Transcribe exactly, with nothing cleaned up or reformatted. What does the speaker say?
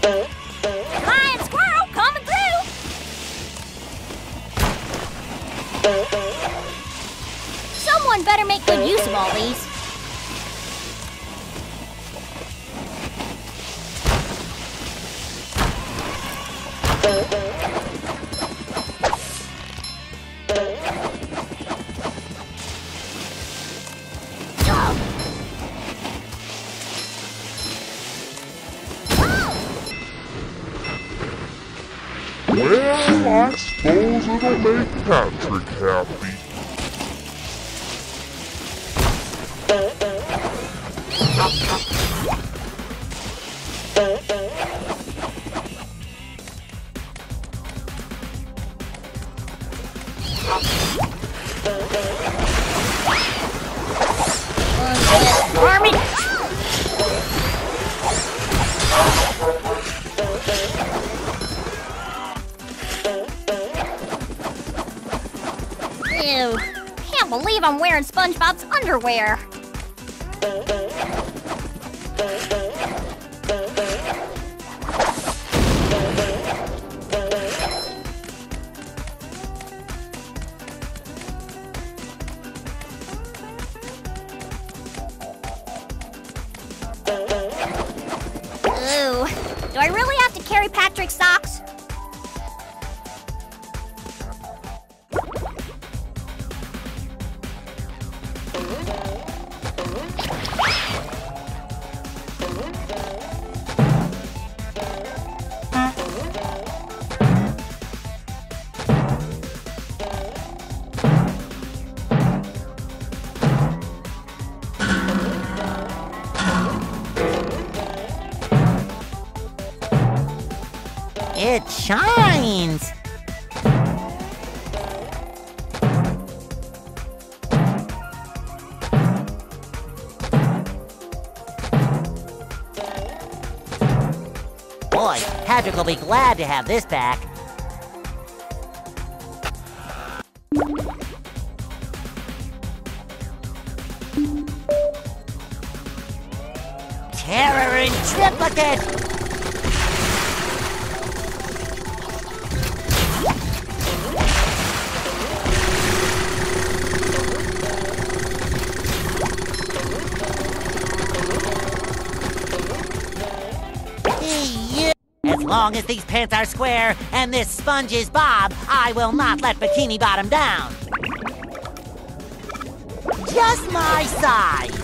Lion squirrel coming through! Someone better make good use of all these. Well, I suppose it'll make Patrick happy. Army! Ew, can't believe I'm wearing SpongeBob's underwear. Ooh, do I really have to carry Patrick's socks? It shines! Boy, Patrick will be glad to have this back. Terror in triplicate! As long as these pants are square and this sponge is Bob, I will not let Bikini Bottom down. Just my size.